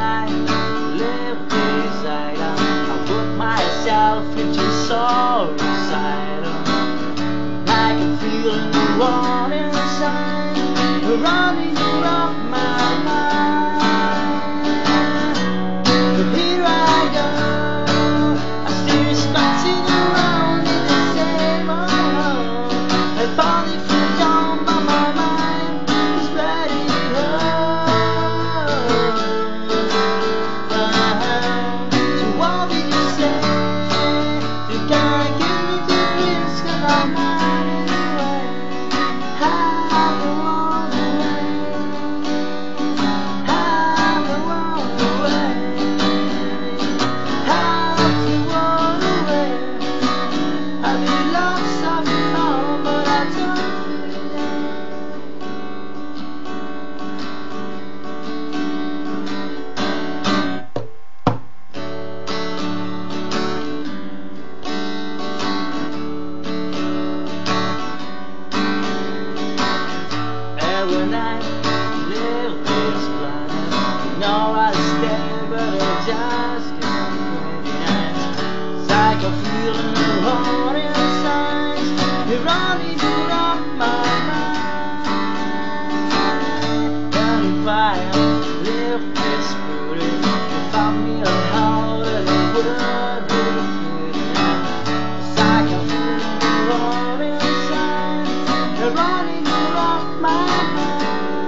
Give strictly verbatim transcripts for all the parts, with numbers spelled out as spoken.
I live beside her, I work myself into suicidal. I can feel a new one inside, running around my mind. But here I go, I still scratching around in the same old. I finally feel down, but my mind is ready to go. So what did you say? You can't give me the dreams, 'cause I'm not anyway. Have the world away. Have the world away. Have the world away. I've been lost of it all, but I don't feel it. Every night, live this planet. You know I stay, but I just can't pretend. It's like I'm feeling the heart inside. You're running around my mind. And if I live this beauty, if I'm feeling how that it would be fitting. It's like I'm feeling the heart inside. You're running around my mind.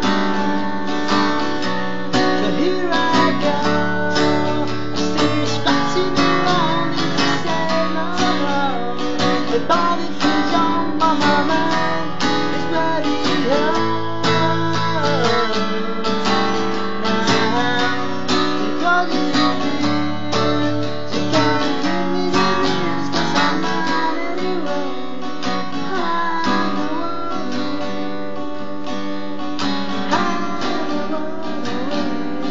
So here I go, I still scratching around in the same old. The body feels on, but my mind is ready to go. Now, because it's you, you can't give me the dreams, 'cause I'm not anyway. Hide the world away. Hide the world away.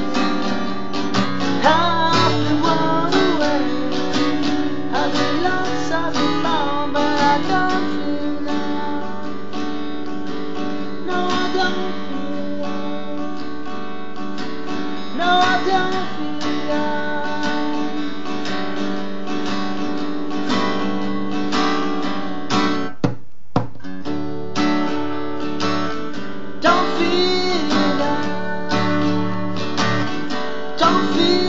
Hide the world away. I've been lost of it all, but I don't feel love. No, I don't feel love. No, I don't feel love. Don't feel love. Don't feel